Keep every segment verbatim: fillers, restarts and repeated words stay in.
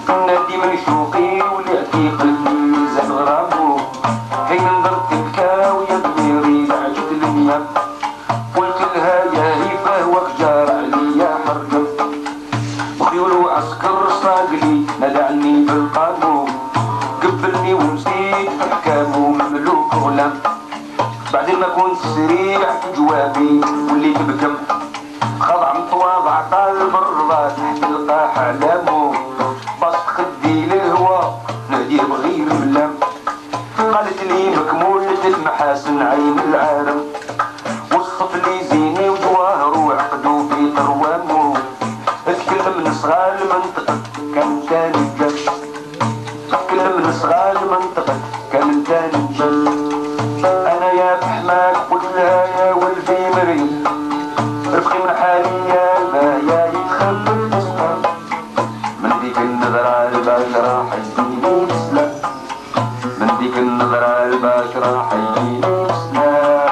نادي من شوقي ولعتي قلبي زاد غرامو حين نظرت الكاو يا ضميري عجت الدنيا قلت لها يا هيفا وخجار عليا حرقم وخيول وعسكر صاقلي نادى عني بالقانون قبلني ومزيد في حكامه مملوك غلام بعدين ما كنت سريع في جوابي وليت بكم خضع متواضع طالب الرضا تحت القاح علامه بسط خدي للهوا ناديه بغير ملام قالت لي مكمولة المحاسن عين العالم وصف لي زيني وجواهر وعقدو في قروامه اتكلم نصغى المنطقة كان تاني جل اتكلم نصغى المنطقة كان تاني جل انا يا بحماك قلت لها يا ولدي مريم رفقي من حالي يا البايا يتخبى الاسلام من ديك النظرة الباشرة حيجيني الاسلام من ديك النظرة الباشرة حيجيني الاسلام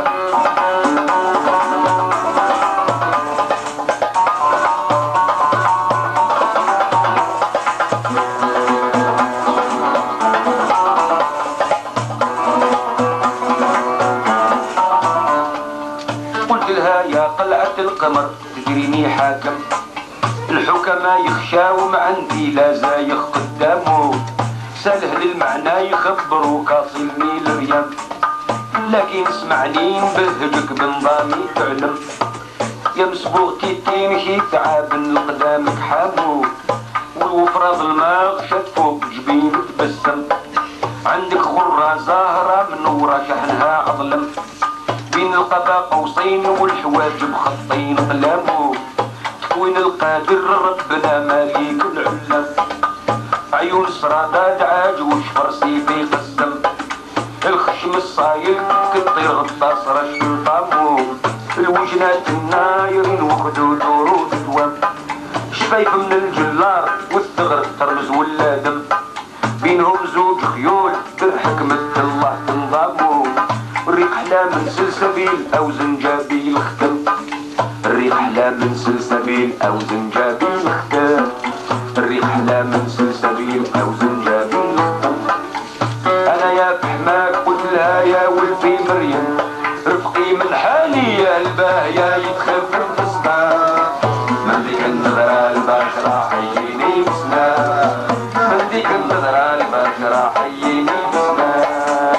القمر تجريني حاكم الحكماء يخشاو ما عندي لا زايخ قدامه سهل للمعنى يخبروا كاصلني الريام لكن اسمعني نبهجك بنظامي تعلم يا مسبوغتي تمشي تعاب قدامك حامو والوفرة ظلماغ شفوك جبين تبسم عندك غرة زهرة منورة شحنها أظلم بين القضا قوسين والحواجب خطين قلامو تكوين القادر ربنا مالك العلم عيون سرادة دعاج وشفر سيفي قسم الخشم الصايل كطير غطاس رش الطامو الوجنات النايرين وخدود ورود دوام شفايف من الجلار والثغر ترمز واللادم بينهم زوج خيول بالحكمة الله تنظامو الريق حلا من سلسبيل او زنجابيل ختم الريق حلا من سلسبيل او زنجابيل ختم الريق حلا من سلسبيل او زنجابيل ختم انا يا بحماك قلت لها يا ولدي مريم رفقي من حالي يا الباه يا يتخف الفستان من ديك النظرة الباشرة حييني بسلام من ديك النظرة الباشرة حييني بسلام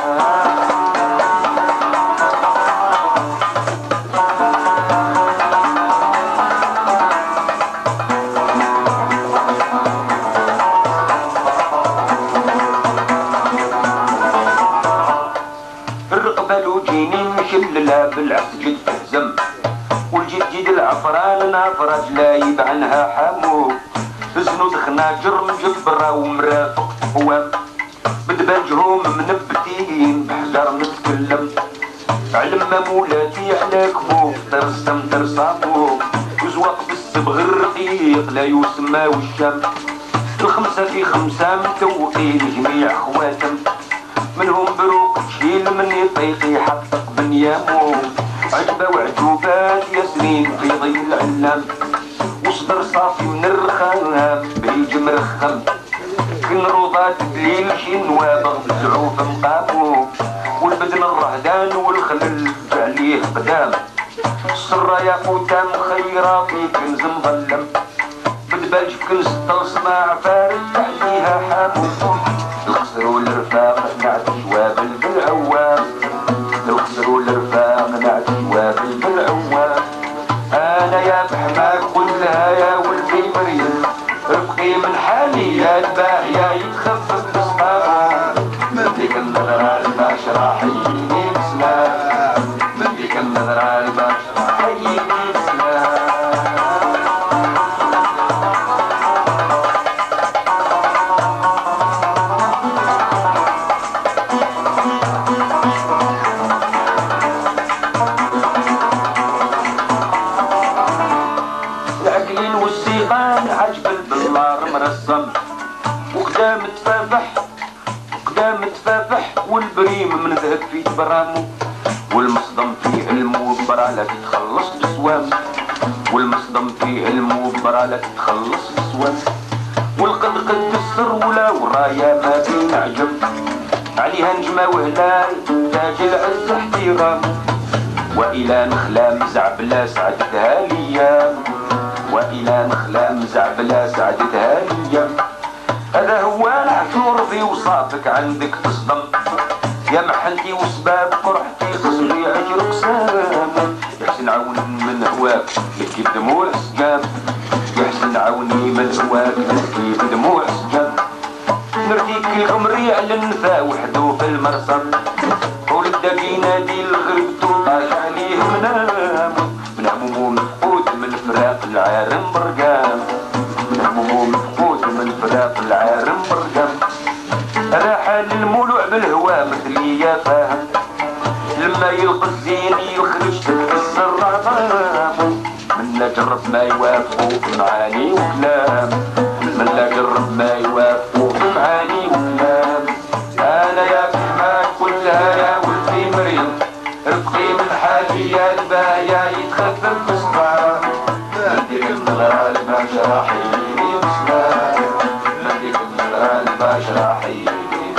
مشللها بالعكس جد تهزم والجد جد العفران نافرج لايب عنها حامو زنود خناجر مجبرة ومرافق هو بدباجهم منبتين بحجر نتكلم علم مولاتي على كفوف ترسم ترسامو وزواق بالصبغ الرقيق لا يسمى والشام الخمسة في خمسة متوقين جميع خواتم منهم بروق تشيل من يطيقي حطق بنيامو عجبة وعجوبات ياسمين في ضي العلام وصدر صافي من الرخام بيج مرخم كن روضات دليل شي نوابغ بالزعوف مقامو والبدن الرهدان والخلل عليه قدام السرة ياقوتة مخيرة في كنز مظلم بدباج في كنز تصنع فارد عليها حامو الخسر والرفاق نعت جوابل بالعوام الخسر والرفاق نعت جوابل بالعوام انا يا بحماك قلت لها يا ولدي مريم رفقي من حالي يا الباه يا يتخفف الصحاب من ديك النظرة الباشرة حييني بسلام من ديك النظرة الباشرة حييني بسلام وقدام تفافح وقدام تفافح والبريم من ذهب في برامو والمصدم في علمه برا لا تتخلص بسوام والمصدم في علمه برا لا تتخلص بسوام والقد قد نصر ولا ورايا ما بين عجم عليها نجمة وهلال تاج العز احترام وإلى نخلة مزعبلة سعدتها ليا وإلى نخلة مزعبلة سعدتها ليا هذا هو العثور في وصافك عندك تصدم يا محنتي وسباب قرحتي خصني عجر قسام يحسن عون من هواك يبكي بدموع سجام يحسن عوني من هواك يبكي بدموع سجام نرتيك العمري على النثا وحدو في المرصد ولد ينادي الغرب طاش عليه منام من همومو مفقود من فراق العارم برقام من همومو مفقود من فراق العارم برقام راحة للمولوع بالهوا مثلي يا فاهم لما يلقى الزين يخرج تتكسر عظام من لا جرب ما يوافقوا في معاني وكلام من لا جرب ما يوافقوا في معاني وكلام انا يا كحمان كلها يا ولدي مريم رفقي من حالي يا البايا يتخفف بصبار نديك النظرة الباشا حييني بسلام نديك النظرة الباشا حييني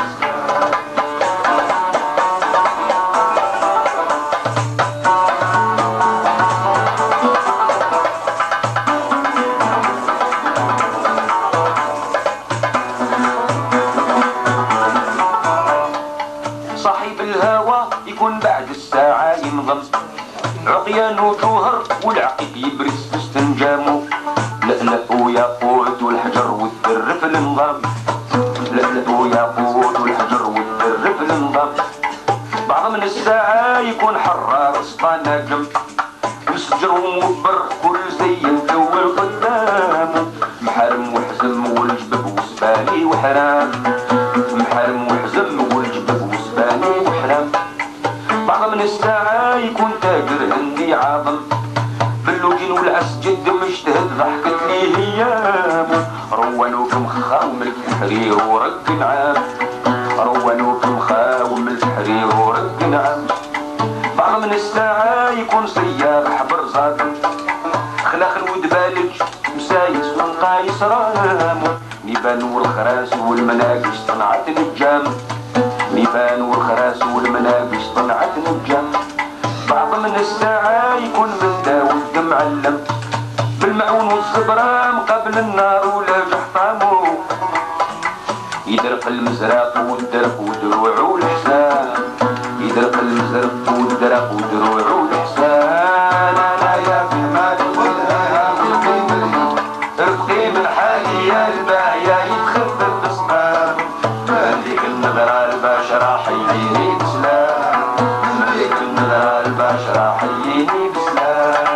عقيان وجوهر والعقيد يبرز في استنجامه لألأ وياقوت والحجر والدر في النظام لألأ وياقوت والحجر والدر في النظام بعض من الساعة يكون حرار اسطى نجم مسجر ومبر كل زي الجو قدامه محارم وحزم والجبب وسباني وحرام محارم وحزم والجبب وسباني وحرام بعض من الساعة يكون تاجر عندي عاظم باللوجين والعسجد مجتهد ضحكت ليه ايامه روانوكم خاوم الحرير ورق نعام روانوكم خاوم الحرير ورق نعام بعض من الساعة يكون صياغ حبر صادم خلاخ الود بالج مسايس ونقايس رامه نيبان والخراس والمناقش صنعت نجام نيبان والخراس والمناقش صنعت نجام بعض من الساعة يكون متداول معلم بالمعون والصبرام قبل النار ولا جحطامو يدرق المزرق والدرق ودروع والحسان يدرق المزرق والدرق ودروع والحسان انا يا في مال والهام رفقي من حالي يا الباهية يتخفف بصقام هذيك النظرة الباشرة حييني بسلام هذيك النظرة الباشرة حييني بسلام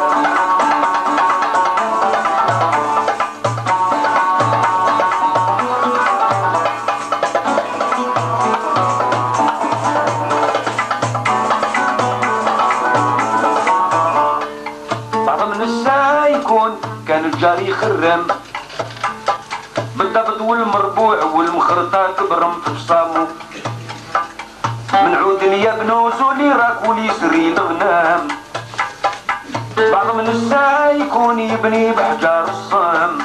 كان الجاري خرم بالضبط والمربوع والمخرطات برم في بصامو من عود اليابنوس ولي راك ولي سري الغنام بعض من الساعة يكون يبني بحجار الصام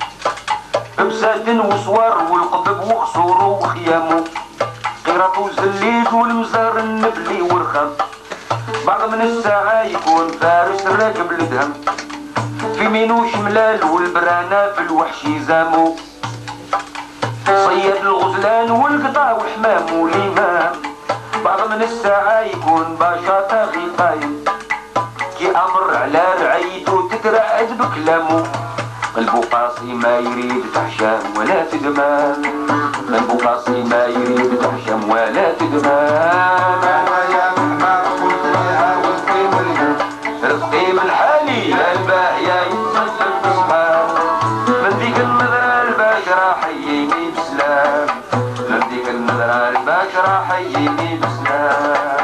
بساتن وصوار والقبب وخصور وخيامو قيراط وزليج والمزار النبلي والخام بعض من الساعة يكون فارس راكب الدهم في مينوش ملال والبرانة في الوحش يزامو صياد الغزلان والقطا وحمام والإمام بعض من الساعة يكون باشا غي قايم كي أمر على رعيتو تترعد بكلامو قلبو قاسي ما يريد تحشام ولا تدمام قلبو قاسي ما يريد تحشام ولا تدمام أنا يا محمد قلت لها والقيم رزقي من حالي يا الباهية يتصدق بصحاب من ذيك النظرة الباشرة حييني بسلام من ذيك النظرة الباشرة حييني بسلام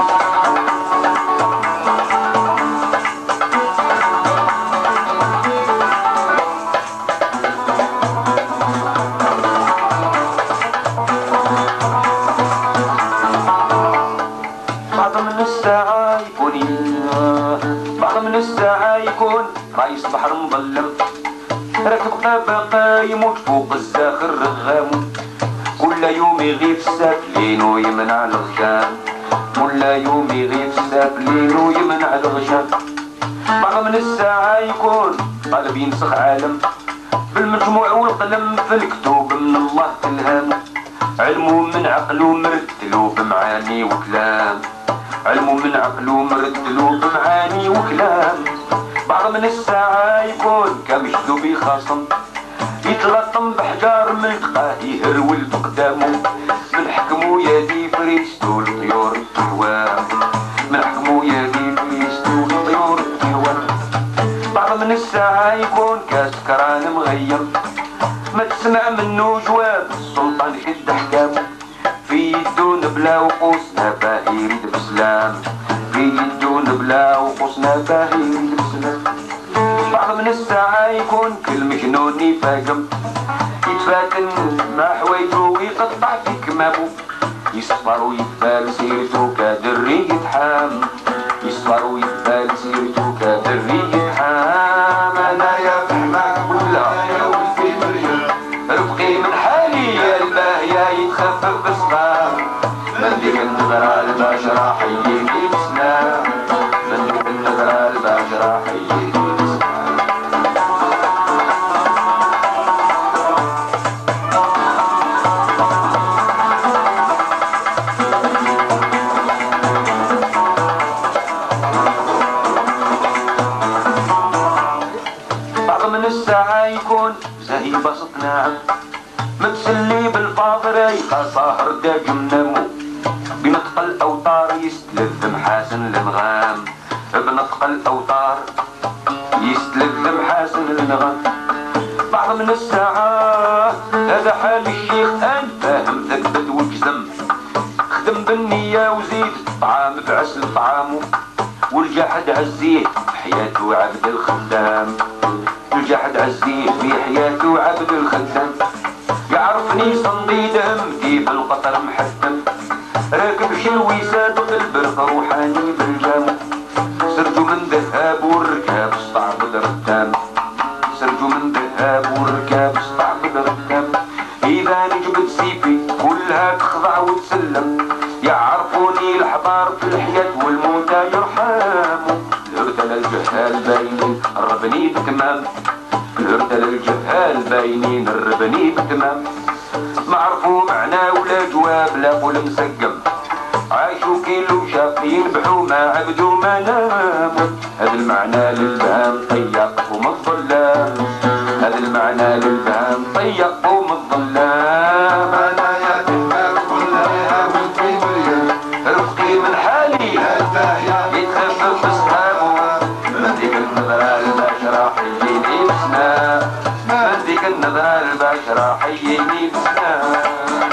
بعض من الساعة يكون بعض من الساعة يكون رايس بحر مظلم راكب قابة قايم يموت فوق الزاخر رغامو، كل يوم يغيب السافلين ويمنع الغشام، كل يوم يغيب السافلين ويمنع الغشام. بعض من الساعة يكون قلب ينسخ عالم، بالمجموع والقلم في الكتب من الله تلهام، علمه من عقله مرتلو بمعاني وكلام، علمه من عقله مرتلو بمعاني وكلام. بعض من الساعة يكون كمشدو بخصم، يتلطم بحجار من تلقاه يهرول بقدامه، من حكمو يدي فريستو لطيور التهوام، من حكمو يدي فريستو لطيور التهوام. بعض من الساعة يكون كسكران مغيم، ما تسمع منه جواب السلطان يشد حكامه، في يدون بلا وقوسنا باهي يريد بسلام، في يدون بلا وقوسنا باهي يريد بسلام. بعض من الساعة يكون كل مجنون يفاقم، يتفاتن مع حوايجو ويقطع في كمامو، يصفر ويتبال سيرتو كدري يتحام، يصفر ويتبال سيرتو كدري يتحام. انا يا فهمك كلها يا ولدي مريم، رفقي من حالي يا الباهية يتخفف بصغار، من ديك النظرة البشرة حييني بسلام، من ديك النظرة البشرة حييني بسلام. الساعة يكون زهي بسط ناعم، متسلي بالفاضر يلقى صاهر داج منامو، بنطق الأوتار يستلذ محاسن الانغام، بنطق الأوتار يستلذ محاسن الانغام. بعض من الساعة هذا حال الشيخ أنا فاهم ثبت وجزم، خدم بالنية وزيد الطعام بعسل طعامو، والجحد عزيه بحياته عبد الخدام، الجحد عزيه في حياته عبد الخدام. يعرفني صنديد همتي بالقطر محتم، راكب شلوي صادق البرق روحاني بالجام، سرجو من ذهب والركاب استعبد رتام، سرجو من ذهب والركاب استعبد رتام. إذا نجبد سيفي كلها تخضع وتسلم، يعرفوني الحضار في الحياة والموتى يرحموا، الهردل الجهال باينين الربني بتمام، الهردل الجهال باينين الربني بتمام. ما عرفوا معنى ولا جواب لا قول مسقم، عاشوا كيلو شافين بحو ما عبدوا ما ناموا، هذا المعنى للبهام طيق وما الظلام، هذا المعنى للبهام طيق وما الظلام. انا يا دماغ كلها ولدي مريم، رفقي من حالي يتخفف بصحابه، من ديك النظرة البشرة حييني بسلام، من ديك النظرة البشرة حييني بسلام.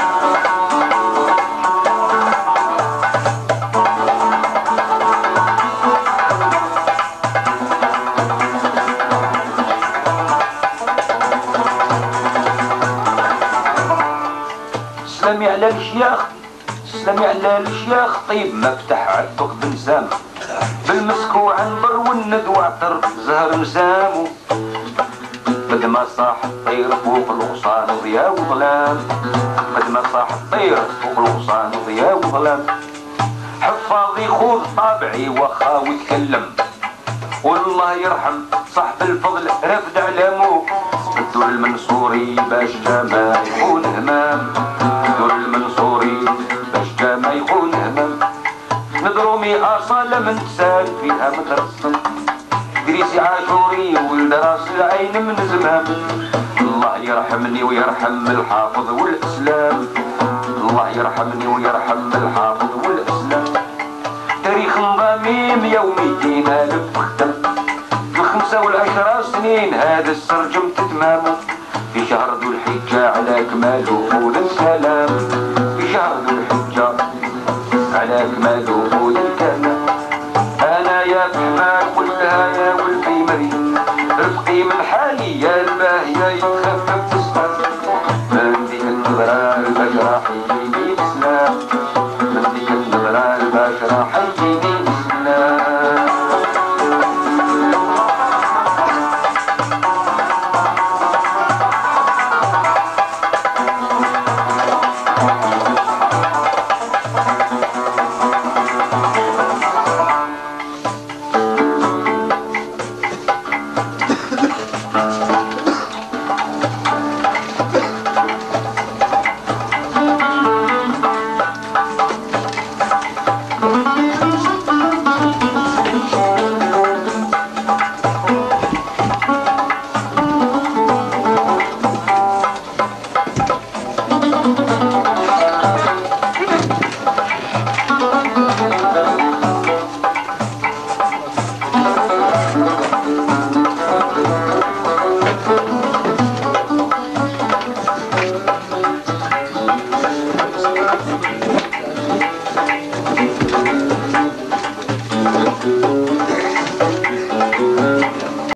سلامي على الشياخ، سلامي على الشياخ طيب مفتح عالفق بنسام، بالمسك وعنبر والند وعطر زهر نسامو، قد ما صاح الطير فوق الغصان ضياء وظلام، قد ما صاح الطير فوق الغصان ضياء وظلام. حفاظي خوذ طابعي وخا ويتكلم، والله يرحم صاحب الفضل رافد علامو، الدور المنصوري باش جاما يكون همام، الدور المنصوري باش جاما يكون همام. نضرومي أصالة من تسال فيها مترسم، دريسي عاشوري ولد راس العين من زمام، الله يرحمني ويرحم الحافظ والإسلام، الله يرحمني ويرحم الحافظ والإسلام. تاريخ ضميم يوميتين ألف ختم، الخمسة والعشرة سنين هذا السرجم تتمامه، في شهر ذو الحجة على كماله فول السلام.